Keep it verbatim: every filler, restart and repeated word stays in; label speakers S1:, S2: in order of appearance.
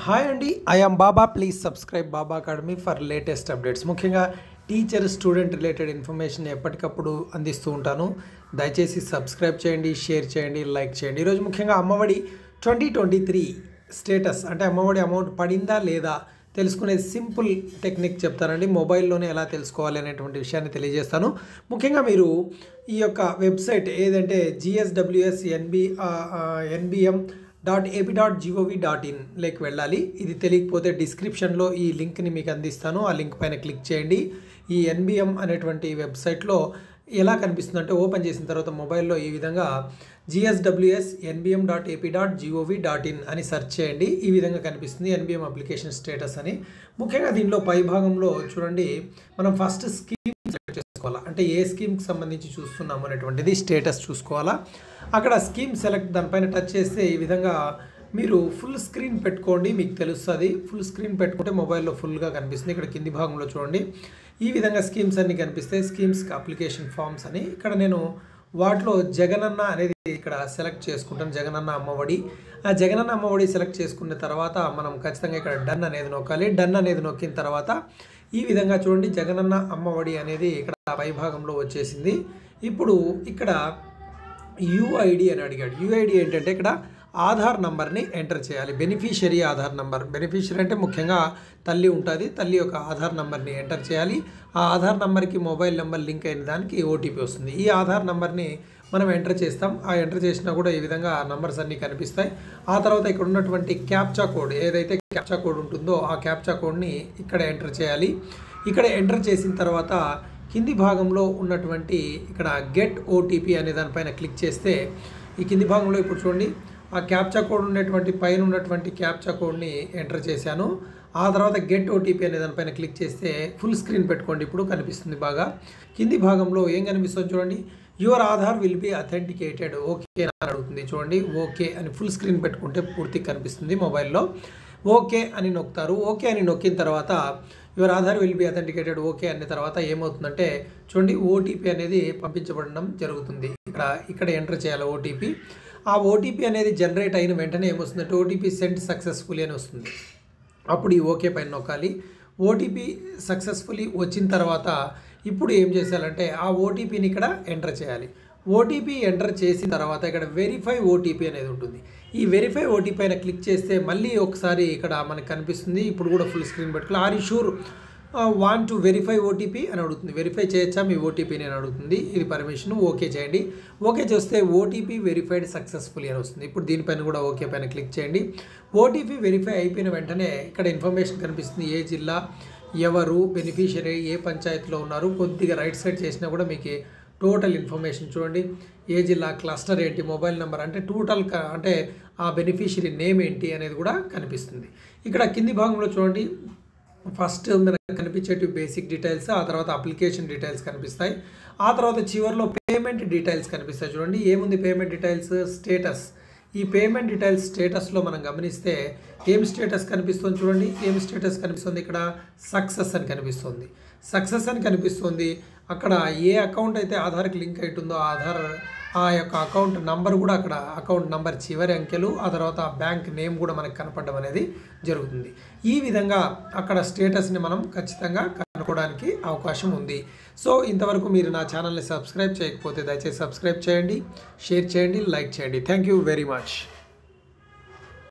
S1: Hi అండి, I am Baba. Please subscribe Baba academy for latest updates. ముఖ్యంగా teacher student related information ఎప్పటికప్పుడు అందిస్తూ ఉంటాను. దయచేసి సబ్స్క్రైబ్ చేయండి, షేర్ చేయండి, లైక్ చేయండి. ఈరోజు ముఖ్యంగా Ammavodi twenty twenty three status అంటే అమ్మఒడి అమౌంట్ పడిందా లేదా తెలుసుకునే సింపుల్ టెక్నిక్ చెప్తానండి. మొబైల్లోనే ఎలా తెలుసుకోవాలి అనేటువంటి విషయాన్ని తెలియజేస్తాను. ముఖ్యంగా మీరు ఈ యొక్క వెబ్సైట్ ఏదంటే GSWS NB NBM dot AP dot GOV dot in లేకి వెళ్ళాలి. ఇది తెలియకపోతే డిస్క్రిప్షన్లో ఈ లింక్ని మీకు అందిస్తాను. ఆ లింక్ పైన క్లిక్ చేయండి. ఈ ఎన్బిఎం అనేటువంటి వెబ్సైట్లో ఎలా కనిపిస్తుందంటే ఓపెన్ చేసిన తర్వాత మొబైల్లో ఈ విధంగా GSWS NBM dot AP dot GOV dot in అని సెర్చ్ చేయండి. ఈ విధంగా కనిపిస్తుంది ఎన్బిఎం అప్లికేషన్ స్టేటస్ అని. ముఖ్యంగా దీనిలో పై భాగంలో చూడండి, మనం ఫస్ట్ స్కీమ్ సెలెక్ట్ చేసుకోవాలా, అంటే ఏ స్కీమ్కి సంబంధించి చూస్తున్నాము అనేటువంటిది స్టేటస్ చూసుకోవాలా. అక్కడ స్కీమ్ సెలెక్ట్ దానిపైన టచ్ చేస్తే ఈ విధంగా మీరు ఫుల్ స్క్రీన్ పెట్టుకోండి, మీకు తెలుస్తుంది. ఫుల్ స్క్రీన్ పెట్టుకుంటే మొబైల్లో ఫుల్గా కనిపిస్తుంది. ఇక్కడ కింది భాగంలో చూడండి, ఈ విధంగా స్కీమ్స్ అన్నీ కనిపిస్తాయి. స్కీమ్స్ అప్లికేషన్ ఫామ్స్ అని. ఇక్కడ నేను వాటిలో జగనన్న అనేది ఇక్కడ సెలెక్ట్ చేసుకుంటాను. జగనన్న అమ్మఒడి. ఆ జగనన్న అమ్మఒడి సెలెక్ట్ చేసుకున్న తర్వాత మనం ఖచ్చితంగా ఇక్కడ డన్ అనేది నొక్కాలి. డన్ అనేది నొక్కిన తర్వాత ఈ విధంగా చూడండి, జగనన్న అమ్మఒడి అనేది ఇక్కడ పై భాగంలో వచ్చేసింది. ఇప్పుడు ఇక్కడ యూఐడి అని అడిగాడు. యూఐడి ఏంటంటే ఇక్కడ ఆధార్ నంబర్ని ఎంటర్ చేయాలి. Beneficiary Aadhaar number. బెనిఫిషియరీ అంటే ముఖ్యంగా తల్లి ఉంటుంది. తల్లి యొక్క ఆధార్ నంబర్ని ఎంటర్ చేయాలి. ఆ ఆధార్ నంబర్కి మొబైల్ నెంబర్ లింక్ అయిన దానికి ఓటీపీ వస్తుంది. ఈ ఆధార్ నంబర్ని మనం ఎంటర్ చేస్తాం. ఆ ఎంటర్ చేసినా కూడా ఈ విధంగా నంబర్స్ అన్నీ కనిపిస్తాయి. ఆ తర్వాత ఇక్కడ ఉన్నటువంటి క్యాప్చా కోడ్, ఏదైతే క్యాప్చా కోడ్ ఉంటుందో ఆ క్యాప్చా కోడ్ని ఇక్కడ ఎంటర్ చేయాలి. ఇక్కడ ఎంటర్ చేసిన తర్వాత కింది భాగంలో ఉన్నటువంటి ఇక్కడ గెట్ ఓటీపీ అనే దానిపైన క్లిక్ చేస్తే ఈ కింది భాగంలో ఇప్పుడు చూడండి, ఆ క్యాప్చా కోడ్ ఉన్నటువంటి పైన ఉన్నటువంటి క్యాప్చా కోడ్ని ఎంటర్ చేశాను. ఆ తర్వాత గెట్ ఓటీపీ అనే దానిపైన క్లిక్ చేస్తే ఫుల్ స్క్రీన్ పెట్టుకోండి. ఇప్పుడు కనిపిస్తుంది బాగా. కింది భాగంలో ఏం కనిపిస్తుంది చూడండి, your Aadhaar will be authenticated. Okay అని అడుగుతుంది చూడండి. ఓకే అని ఫుల్ స్క్రీన్ పెట్టుకుంటే పూర్తిగా కనిపిస్తుంది మొబైల్లో. ఓకే అని నొక్కుతారు. ఓకే అని నొక్కిన తర్వాత your Aadhaar will be authenticated okay అన్న తర్వాత ఏమవుతుందంటే చూడండి, ఓటీపీ అనేది పంపించబడడం జరుగుతుంది. ఇక్కడ ఇక్కడ ఎంటర్ చేయాలి ఓటీపీ. ఆ ఓటీపీ అనేది జనరేట్ అయిన వెంటనే ఏమొస్తుందంటే ఓటీపీ సెండ్ సక్సెస్ఫుల్లీ అని వస్తుంది. అప్పుడు ఈ ఓకే పైన నొక్కాలి. ఓటీపీ సక్సెస్ఫుల్లీ వచ్చిన తర్వాత ఇప్పుడు ఏం చేయాలంటే ఆ ఓటీపీని ఇక్కడ ఎంటర్ చేయాలి. ఓటీపీ ఎంటర్ చేసిన తర్వాత ఇక్కడ వెరిఫై ఓటీపీ అనేది ఉంటుంది. ఈ వెరిఫై ఓటీపీ పైన క్లిక్ చేస్తే మళ్ళీ ఒకసారి ఇక్కడ మనకు కనిపిస్తుంది. ఇప్పుడు కూడా ఫుల్ స్క్రీన్ పెట్టుకోవాలి. Are you sure want to verify OTP అని అడుగుతుంది. వెరిఫై చేయొచ్చా మీ ఓటీపీని అని అడుగుతుంది. ఇది పర్మిషన్. ఓకే చేయండి. ఓకే చేస్తే ఓటీపీ వెరిఫైడ్ సక్సెస్ఫుల్లీ అని వస్తుంది. ఇప్పుడు దీనిపైన కూడా ఓకే పైన క్లిక్ చేయండి. ఓటీపీ వెరిఫై అయిపోయిన వెంటనే ఇక్కడ ఇన్ఫర్మేషన్ కనిపిస్తుంది. ఏ జిల్లా, ఎవరు, బెనిఫిషియరీ, ఏ పంచాయతీలో ఉన్నారు. కొద్దిగా రైట్ సైడ్ చేసినా కూడా మీకు టోటల్ ఇన్ఫర్మేషన్ చూడండి. ఏ జిల్లా, క్లస్టర్ ఏంటి, మొబైల్ నెంబర్ అంటే టోటల్ అంటే ఆ బెనిఫిషియరీ నేమ్ ఏంటి అనేది కూడా కనిపిస్తుంది. ఇక్కడ కింది భాగంలో చూడండి, ఫస్ట్ మనకు కనిపించేటి బేసిక్ డీటెయిల్స్, ఆ తర్వాత అప్లికేషన్ డీటెయిల్స్ కనిపిస్తాయి. ఆ తర్వాత చివరిలో పేమెంట్ డీటెయిల్స్ కనిపిస్తాయి. చూడండి ఏముంది పేమెంట్ డీటెయిల్స్, స్టేటస్. ఈ పేమెంట్ డీటెయిల్స్ స్టేటస్లో మనం గమనిస్తే ఏం స్టేటస్ కనిపిస్తుంది చూడండి. ఏం స్టేటస్ కనిపిస్తుంది ఇక్కడ, సక్సెస్ అని కనిపిస్తుంది. సక్సెస్ అని కనిపిస్తుంది. అక్కడ ఏ అకౌంట్ అయితే ఆధార్కి లింక్ అవుతుందో ఆధార్ ఆ యొక్క అకౌంట్ నంబర్ కూడా అక్కడ అకౌంట్ నంబర్ చివరి అంకెలు, ఆ తర్వాత బ్యాంక్ నేమ్ కూడా మనకు కనపడడం అనేది జరుగుతుంది. ఈ విధంగా అక్కడ స్టేటస్ని మనం ఖచ్చితంగా కనుక్కోవడానికి అవకాశం ఉంది. సో ఇంతవరకు మీరు నా ఛానల్ని సబ్స్క్రైబ్ చేయకపోతే దయచేసి సబ్స్క్రైబ్ చేయండి, షేర్ చేయండి, లైక్ చేయండి. Thank you very much.